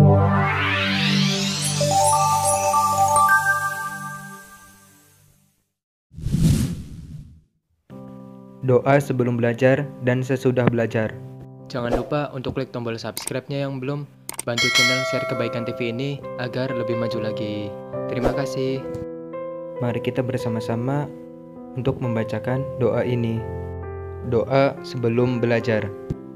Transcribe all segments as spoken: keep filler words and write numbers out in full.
Doa sebelum belajar dan sesudah belajar. Jangan lupa untuk klik tombol subscribe-nya yang belum. Bantu channel Share Kebaikan T V ini agar lebih maju lagi. Terima kasih. Mari kita bersama-sama untuk membacakan doa ini. Doa sebelum belajar.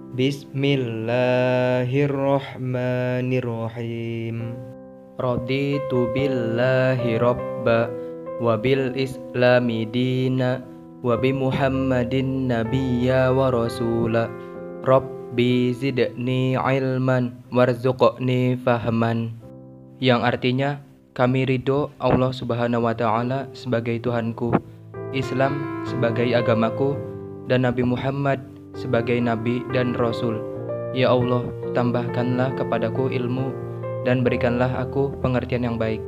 Bismillahirrahmanirrahim. Raditu billahi robba wa bil islami dina wa bi Muhammadin nabiyya wa rasula. Rabbi zidni ilman warzuqni fahman. Yang artinya, kami ridho Allah Subhanahu wa taala sebagai Tuhanku, Islam sebagai agamaku, dan Nabi Muhammad sebagai nabi dan rasul. Ya Allah, tambahkanlah kepadaku ilmu dan berikanlah aku pengertian yang baik.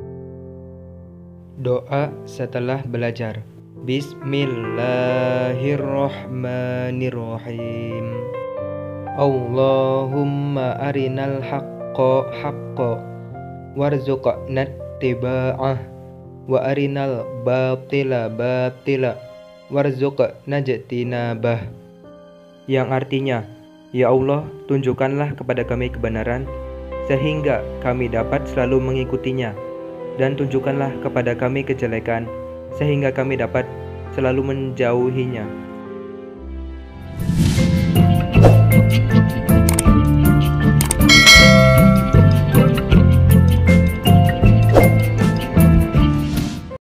Doa setelah belajar. Bismillahirrahmanirrahim. Allahumma arinal haqqa haqqa warzuqna ittiba'ah wa arinal batila batila warzuqna ijtinabah. Yang artinya, ya Allah, tunjukkanlah kepada kami kebenaran sehingga kami dapat selalu mengikutinya, dan tunjukkanlah kepada kami kejelekan sehingga kami dapat selalu menjauhinya.